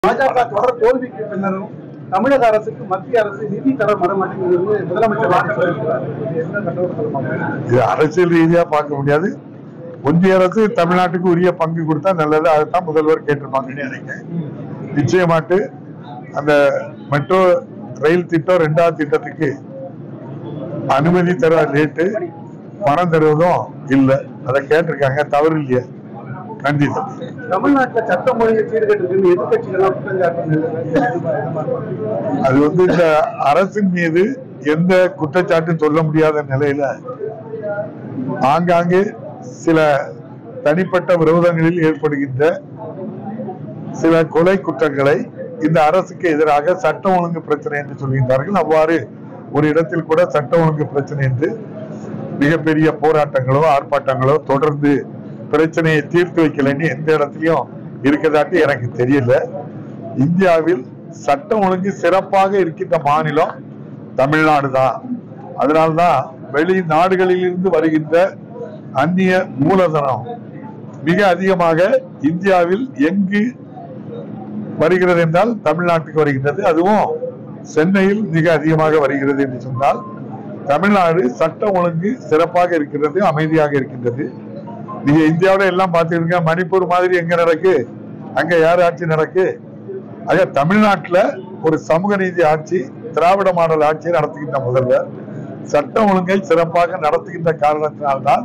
பாஜக தொடர் தோல்விக்கு பின்னரும் தமிழக அரசுக்கு மத்திய அரசு நிதி தர மறுமொழி முதலமைச்சர் அரசியல் ரீதியா பார்க்க முடியாது. ஒன்றிய அரசு தமிழ்நாட்டுக்கு உரிய பங்கு கொடுத்தா நல்லது. அதுதான் முதல்வர் கேட்டிருப்பாங்கன்னு நினைக்கிறேன். நிச்சயமாட்டு அந்த மெட்ரோ ரயில் திட்டம் 2வது திட்டத்துக்கு அனுமதி தர லேட்டு, பணம் தருவதும் இல்லை. அதை கேட்டிருக்காங்க, தவறு இல்லையா? நன்றி. தமிழ்நாட்டில் சட்ட மொழியை சீர்கட்டு எதிர்கட்சிகள் அது இந்த அரசின் மீது எந்த குற்றச்சாட்டும் சொல்ல முடியாத நிலையில ஆங்காங்கே சில தனிப்பட்ட விரோதங்களில் ஏற்படுகின்ற சில கொலை குற்றங்களை இந்த அரசுக்கு எதிராக சட்டம் ஒழுங்கு பிரச்சனை என்று சொல்கின்றார்கள். அவ்வாறு ஒரு இடத்தில் கூட சட்டம் ஒழுங்கு பிரச்சனை என்று மிகப்பெரிய போராட்டங்களோ ஆர்ப்பாட்டங்களோ தொடர்ந்து பிரச்சனையை தீர்த்து வைக்கலன்னு எந்த இடத்துலயும் இருக்கதாட்டு எனக்கு தெரியல. இந்தியாவில் சட்டம் ஒழுங்கு சிறப்பாக இருக்கின்ற மாநிலம் தமிழ்நாடு தான். அதனால்தான் வெளிநாடுகளில் இருந்து வருகின்ற அந்நிய மூலதனம் மிக அதிகமாக இந்தியாவில் எங்கு வருகிறது என்றால் தமிழ்நாட்டுக்கு வருகின்றது. அதுவும் சென்னையில் மிக அதிகமாக வருகிறது என்று சொன்னால் தமிழ்நாடு சட்டம் ஒழுங்கு சிறப்பாக இருக்கிறது, அமைதியாக இருக்கின்றது. நீங்க இந்தியாவில எல்லாம் பார்த்துருங்க, மணிப்பூர் மாதிரி எங்க நடக்கு, அங்க யார் ஆட்சி நடக்கு? ஆக தமிழ்நாட்டுல ஒரு சமூக நீதி ஆட்சி, திராவிட மாடல் ஆட்சியை நடத்துகின்ற முதல்வர் சட்டம் ஒழுங்கை சிறப்பாக நடத்துகின்ற காரணத்தினால்தான்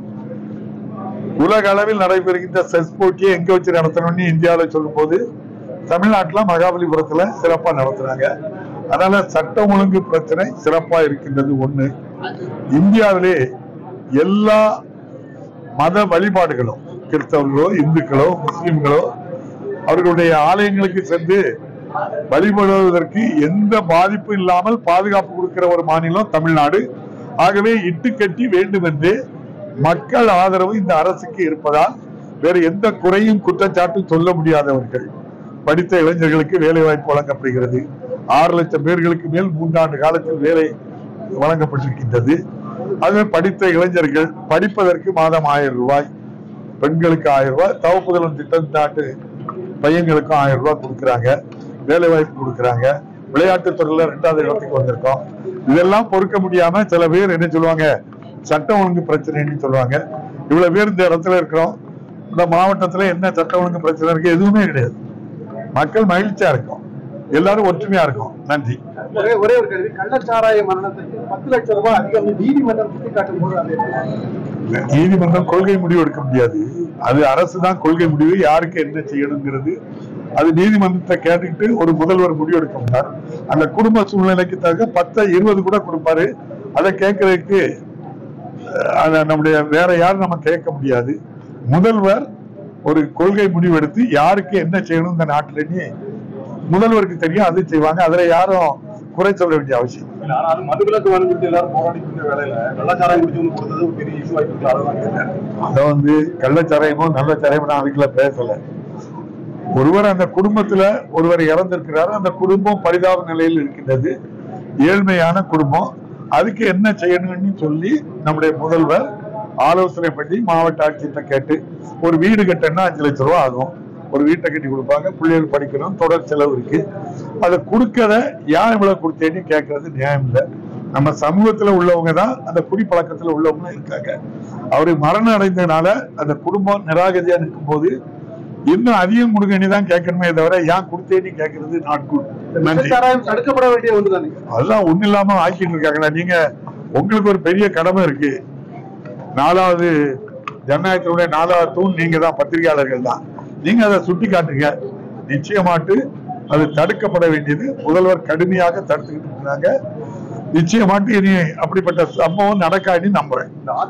உலக அளவில் நடைபெறுகின்ற செஸ் போட்டியை எங்க வச்சு நடத்தணும்னு இந்தியாவில சொல்லும் போது தமிழ்நாட்டுல மகாபலிபுரத்துல சிறப்பா நடத்துறாங்க. அதனால சட்டம் ஒழுங்கு பிரச்சனை சிறப்பா இருக்கின்றது. ஒண்ணு, இந்தியாவிலே எல்லா மத வழிபாடுகளும், கிறிஸ்தவர்களோ இந்துக்களோ முஸ்லிம்களோ அவர்களுடைய ஆலயங்களுக்கு சென்று வழிபடுவதற்கு எந்த பாதிப்பும் இல்லாமல் பாதுகாப்பு கொடுக்கிற ஒரு மாநிலம் தமிழ்நாடு. ஆகவே இட்டுக்கட்டி வேண்டும் என்று மக்கள் ஆதரவு இந்த அரசுக்கு இருப்பதால் வேறு எந்த குறையும் குற்றச்சாட்டும் சொல்ல முடியாதவர்கள். படித்த இளைஞர்களுக்கு வேலை வாய்ப்பு வழங்கப்படுகிறது. 6 லட்சம் பேர்களுக்கு மேல் 3 ஆண்டு காலத்தில் வேலை வழங்கப்பட்டிருக்கின்றது. அதுவே படித்த இளைஞர்கள் படிப்பதற்கு மாதம் 1000 ரூபாய், பெண்களுக்கு 1000 ரூபாய், தவப்புதலும் திட்டம் நாட்டு பையங்களுக்கும் 1000 ரூபாய் கொடுக்குறாங்க, வேலை வாய்ப்பு கொடுக்குறாங்க. விளையாட்டுத் துறையில 2வது இடத்துக்கு வந்திருக்கோம். இதெல்லாம் பொறுக்க முடியாம சில பேர் என்ன சொல்லுவாங்க, சட்டம் ஒழுங்கு பிரச்சனைன்னு சொல்லுவாங்க. இவ்வளவு பேர் இந்த இடத்துல இருக்கிறோம், இந்த மாவட்டத்துல என்ன சட்டம் ஒழுங்கு பிரச்சனை இருக்கு? எதுவுமே கிடையாது. மக்கள் மகிழ்ச்சியா இருக்கும், எல்லாரும் ஒற்றுமையா இருக்கும். நன்றி. ஒரே ஒரு கேள்வி, கள்ளச்சாராய மரணத்துக்கு 10 லட்சம் ரூபாய் அதிகம் நீதிமன்றம் சுட்டிக்காட்டும் போது நீதிமன்றம் கொள்கை முடிவு எடுக்க முடியாது. அது அரசு தான் கொள்கை முடிவு, யாருக்கு என்ன செய்யணுங்கிறது அது நீதிமன்றத்தை கேட்டுக்கிட்டு ஒரு முதல்வர் முடிவு எடுக்க முடியாது. அந்த குடும்ப சூழ்நிலைக்கு தக்க 10, 20 கூட கொடுப்பாரு. அதை கேட்கறதுக்கு நம்முடைய வேற யாரும் நம்ம கேட்க முடியாது. முதல்வர் ஒரு கொள்கை முடிவு எடுத்து யாருக்கு என்ன செய்யணும் இந்த நாட்டிலேயே முதல்வருக்கு தெரியும், அது செய்வாங்க. அதுல யாரும் குறை சொல்ல வேண்டிய அவசியம். கள்ளச்சாராயமோ நல்ல சாராயமோ அதுக்குள்ள பேசல. ஒருவர் அந்த குடும்பத்துல ஒருவர் இறந்திருக்கிறாரு, அந்த குடும்பம் பரிதாப நிலையில் இருக்கின்றது, ஏழ்மையான குடும்பம். அதுக்கு என்ன செய்யணும்னு சொல்லி நம்முடைய முதல்வர் ஆலோசனை பண்ணி மாவட்ட ஆட்சியர்கிட்ட கேட்டு, ஒரு வீடு கட்டணும்னா 5 லட்சம் ரூபாய் ஆகும், ஒரு வீட்டை கட்டி கொடுப்பாங்க, பிள்ளைகள் படிக்கணும், தொடர் செலவு இருக்கு. அதை கொடுக்கற ஏன் இவ்வளவு கொடுத்தேன்னு கேட்கறது நியாயம் இல்லை. நம்ம சமூகத்துல உள்ளவங்க தான் அந்த குடிப்பழக்கத்துல உள்ளவங்க இருக்காங்க. அவரு மரணம் அடைந்ததுனால அந்த குடும்பம் நிராகதியா நிற்கும் போது இன்னும் அதிகம் கொடுக்கணும் தான் கேட்கணுமே தவிர ஏன் கொடுத்தேன்னு கேட்கறது நாட் குட். தடுக்கப்பட வேண்டிய ஒன்றுதானே. அதெல்லாம் ஒண்ணு இல்லாம ஆக்கிட்டு இருக்காங்களா? நீங்க உங்களுக்கு ஒரு பெரிய கடமை இருக்கு. 4வது ஜனநாயகத்தினுடைய 4வது தூண் நீங்க தான், பத்திரிகையாளர்கள் தான். நீங்க அதை சுட்டி காட்டுங்க. நிச்சயமாட்டு அது தடுக்கப்பட வேண்டியது. முதல்வர் கடுமையாக தடுத்துக்கிட்டு இருக்கிறாங்க. நிச்சயமாட்டு இனி அப்படிப்பட்ட சம்பவம் நடக்காது நம்புறேன்.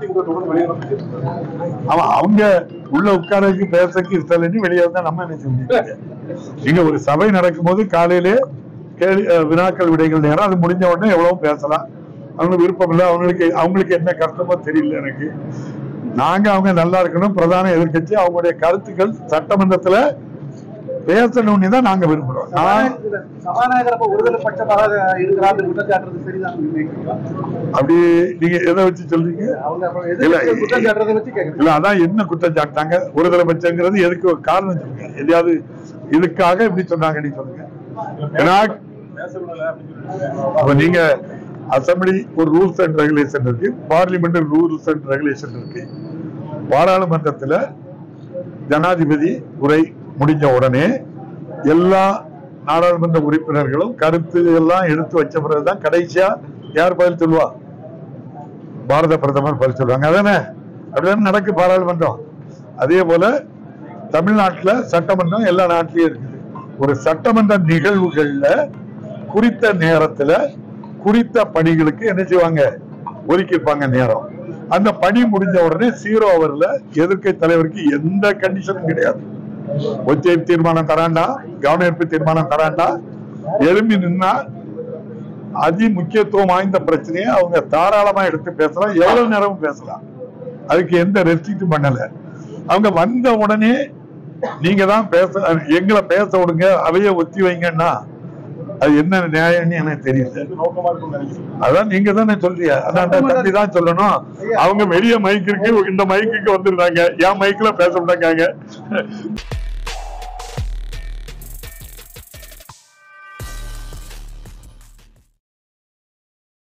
அவங்க உள்ள உட்காரக்கு பேசக்கு இஷ்டம் வெளியே வந்தா நம்ம என்ன செய்ய முடியாது. இங்க ஒரு சபை நடக்கும் போது காலையிலே வினாக்கள் விடைகள் நேரம், அது முடிஞ்ச உடனே எவ்வளவு பேசலாம். அவங்களுக்கு விருப்பம் இல்லை, அவங்களுக்கு என்ன கஷ்டமோ தெரியல எனக்கு. அவங்க நல்லா இருக்கணும். பிரதான எதிர்கட்சி அவங்களுடைய கருத்துக்கள் சட்டமன்றத்துல பேசணும்னு தான் நாங்க விரும்புறோம். சபாநாயகர் ஒருதலை பட்சமாக இருக்கிறார் குற்றச்சாட்டுறது சரிதான். அப்படி நீங்க எதை வச்சு சொல்றீங்க? இல்ல அதான் என்ன குற்றம் சாட்டாங்க? ஒருதலை பட்சங்கிறது எதுக்கு காரணம் சொல்லுங்க. எதையாவது இதுக்காக இப்படி சொன்னாங்கன்னு சொல்லுங்க. அப்ப நீங்க அசம்பிளி ஒரு ரூல்ஸ் அண்ட் ரெகுலேஷன் இருக்கு, பார்லிமெண்ட் ரூல்ஸ் அண்ட் ரெகுலேஷன் இருக்கு. பாராளுமன்றத்துல ஜனாதிபதி உரை முடிஞ்ச உடனே எல்லா நாடாளுமன்ற உறுப்பினர்களும் கருத்து எல்லாம் எடுத்து வச்ச பிறகுதான் கடைசியா யார் பதில் சொல்லுவா? பாரத பிரதமர் பதில் சொல்லுவாங்க. அதானே? அப்படிதான் நடக்கு பாராளுமன்றம். அதே போல தமிழ்நாட்டுல சட்டமன்றம் எல்லா நாட்டிலயும் இருக்குது. ஒரு சட்டமன்ற நிகழ்வுகள்ல குறித்த நேரத்துல குறித்த பணிகளுக்கு என்ன செய்வாங்க? ஒதுக்கியிருப்பாங்க நேரம். அந்த பணி முடிஞ்ச உடனே 0 ஹவர்ல எதிர்க்கட்சி தலைவருக்கு எந்த கண்டிஷனும் கிடையாது. ஒத்திவைப்பு தீர்மானம் தராண்டா, கவனஈர்ப்பு தீர்மானம் தராண்டா, எழும்பி நின்னா அதி முக்கியத்துவம் வாய்ந்த பிரச்சனையை அவங்க தாராளமா எடுத்து பேசலாம், எவ்வளவு நேரமும் பேசலாம். அதுக்கு எந்த ரெஸ்ட்ரிக்டும் பண்ணல. அவங்க வந்த உடனே நீங்க தான் பேச, எங்களை பேச விடுங்க, அவைய ஒத்தி வைங்கன்னா அது என்ன நியாயம்னு எனக்கு தெரியல. அதான் நீங்க தானே சொல்றீங்க. அதான் தம்பி தான் சொல்லணும். அவங்க வெளிய மைக்கு இருக்கு, இந்த மைக்குக்கு வந்துருந்தாங்க, என் மைக்ல பேச மாட்டாங்க.